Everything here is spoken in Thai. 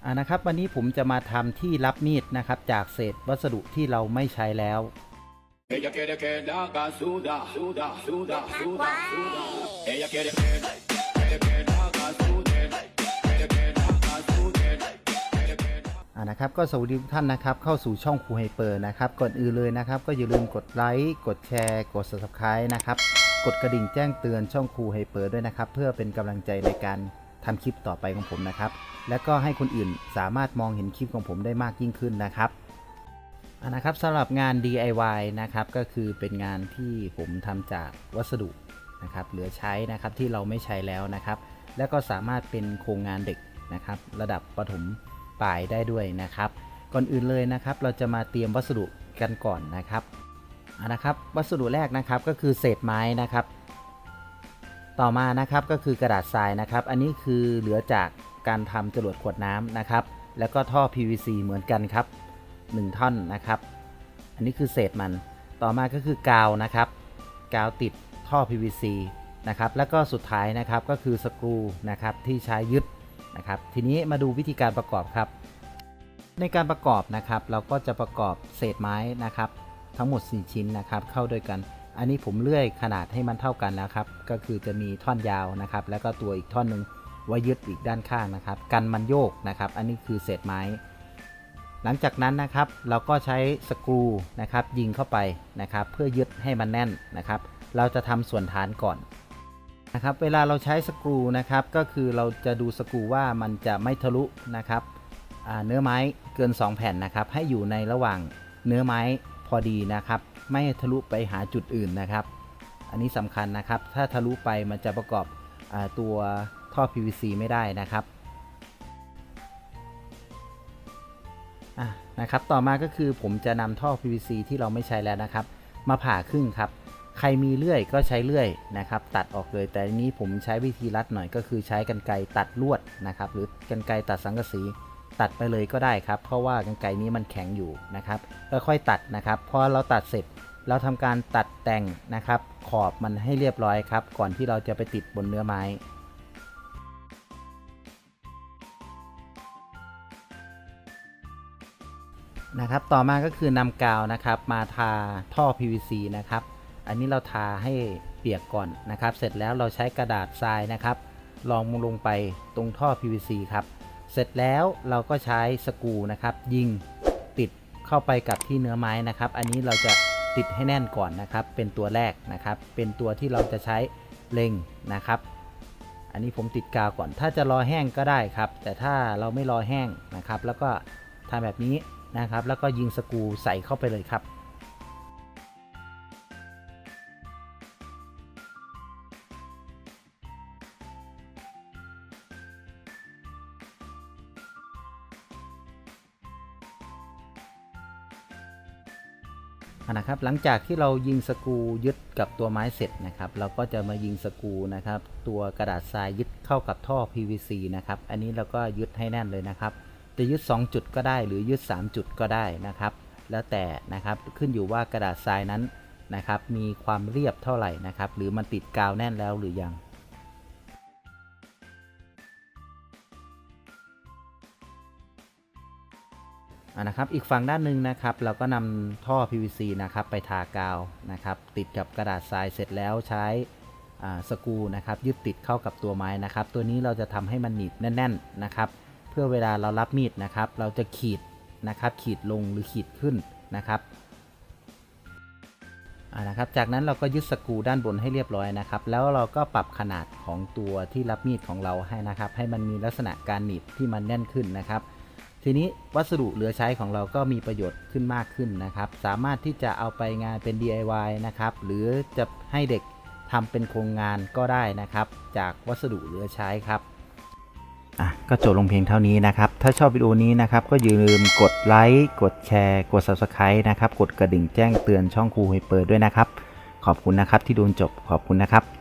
นะครับวันนี้ผมจะมาทำที่รับมีดนะครับจากเศษวัสดุที่เราไม่ใช้แล้วนะครับก็สวัสดีทุกท่านนะครับเข้าสู่ช่องครูไฮเปอร์นะครับก่อนอื่นเลยนะครับก็อย่าลืมกดไลค์กดแชร์กด Subscribe นะครับกดกระดิ่งแจ้งเตือนช่องครูไฮเปอร์ด้วยนะครับเพื่อเป็นกำลังใจในการทำคลิปต่อไปของผมนะครับและก็ให้คนอื่นสามารถมองเห็นคลิปของผมได้มากยิ่งขึ้นนะครับนะครับสำหรับงาน DIY นะครับก็คือเป็นงานที่ผมทำจากวัสดุนะครับเหลือใช้นะครับที่เราไม่ใช้แล้วนะครับและก็สามารถเป็นโครงงานเด็กนะครับระดับประถมปลายได้ด้วยนะครับก่อนอื่นเลยนะครับเราจะมาเตรียมวัสดุกันก่อนนะครับวัสดุแรกนะครับก็คือเศษไม้นะครับต่อมานะครับก็คือกระดาษทรายนะครับอันนี้คือเหลือจากการทำจรวดขวดน้ำนะครับแล้วก็ท่อ PVC เหมือนกันครับ1ท่อนนะครับอันนี้คือเศษมันต่อมาก็คือกาวนะครับกาวติดท่อ PVC นะครับแล้วก็สุดท้ายนะครับก็คือสกรูนะครับที่ใช้ยึดนะครับทีนี้มาดูวิธีการประกอบครับในการประกอบนะครับเราก็จะประกอบเศษไม้นะครับทั้งหมด4ชิ้นนะครับเข้าด้วยกันอันนี้ผมเลื่อยขนาดให้มันเท่ากันแล้วครับก็คือจะมีท่อนยาวนะครับแล้วก็ตัวอีกท่อนหนึ่งไว้ยึดอีกด้านข้างนะครับกันมันโยกนะครับอันนี้คือเศษไม้หลังจากนั้นนะครับเราก็ใช้สกรูนะครับยิงเข้าไปนะครับเพื่อยึดให้มันแน่นนะครับเราจะทำส่วนฐานก่อนนะครับเวลาเราใช้สกรูนะครับก็คือเราจะดูสกรูว่ามันจะไม่ทะลุนะครับเนื้อไม้เกิน2แผ่นนะครับให้อยู่ในระหว่างเนื้อไม้พอดีนะครับไม่ทะลุไปหาจุดอื่นนะครับอันนี้สำคัญนะครับถ้าทะลุไปมันจะประกอบตัวท่อ PVC ไม่ได้นะครับนะครับต่อมาก็คือผมจะนำท่อ PVC ที่เราไม่ใช้แล้วนะครับมาผ่าครึ่งครับใครมีเลื่อยก็ใช้เลื่อยนะครับตัดออกเลยแต่นี้ผมใช้วิธีรัดหน่อยก็คือใช้กรรไกรตัดลวดนะครับหรือกรรไกรตัดสังกะสีตัดไปเลยก็ได้ครับเพราะว่ากรรไกรนี้มันแข็งอยู่นะครับค่อยๆตัดนะครับพอเราตัดเสร็จเราทำการตัดแต่งนะครับขอบมันให้เรียบร้อยครับก่อนที่เราจะไปติดบนเนื้อไม้นะครับต่อมาก็คือนำกาวนะครับมาทาท่อ PVC นะครับอันนี้เราทาให้เปียกก่อนนะครับเสร็จแล้วเราใช้กระดาษทรายนะครับรองลงไปตรงท่อ PVC ครับเสร็จแล้วเราก็ใช้สกรูนะครับยิงติดเข้าไปกับที่เนื้อไม้นะครับอันนี้เราจะติดให้แน่นก่อนนะครับเป็นตัวแรกนะครับเป็นตัวที่เราจะใช้เล็งนะครับอันนี้ผมติดกาวก่อนถ้าจะรอแห้งก็ได้ครับแต่ถ้าเราไม่รอแห้งนะครับแล้วก็ทำแบบนี้นะครับแล้วก็ยิงสกรูใส่เข้าไปเลยครับนะครับหลังจากที่เรายิงสกรูยึดกับตัวไม้เสร็จนะครับเราก็จะมายิงสกรูนะครับตัวกระดาษทรายยึดเข้ากับท่อ PVC นะครับอันนี้เราก็ยึดให้แน่นเลยนะครับจะยึด2จุดก็ได้หรือยึด3จุดก็ได้นะครับแล้วแต่นะครับขึ้นอยู่ว่ากระดาษทรายนั้นนะครับมีความเรียบเท่าไหร่นะครับหรือมันติดกาวแน่นแล้วหรือยังนะครับอีกฝั่งด้านหนึ่งนะครับเราก็นำท่อ PVC นะครับไปทากาวนะครับติดกับกระดาษทรายเสร็จแล้วใช้สกรูนะครับยึดติดเข้ากับตัวไม้นะครับตัวนี้เราจะทำให้มันหนีบแน่นๆนะครับเพื่อเวลาเรารับมีดนะครับเราจะขีดนะครับขีดลงหรือขีดขึ้นนะครับจากนั้นเราก็ยึดสกรูด้านบนให้เรียบร้อยนะครับแล้วเราก็ปรับขนาดของตัวที่รับมีดของเราให้นะครับให้มันมีลักษณะการหนีบที่มันแน่นขึ้นนะครับทีนี้วัสดุเหลือใช้ของเราก็มีประโยชน์ขึ้นมากขึ้นนะครับสามารถที่จะเอาไปงานเป็น DIY นะครับหรือจะให้เด็กทำเป็นโครงงานก็ได้นะครับจากวัสดุเหลือใช้ครับก็จบลงเพียงเท่านี้นะครับถ้าชอบวิดีโอนี้นะครับก็อย่าลืมกดไลค์กดแชร์กด Subscribe นะครับกดกระดิ่งแจ้งเตือนช่องครูไฮเปอร์ด้วยนะครับขอบคุณนะครับที่ดูจบขอบคุณนะครับ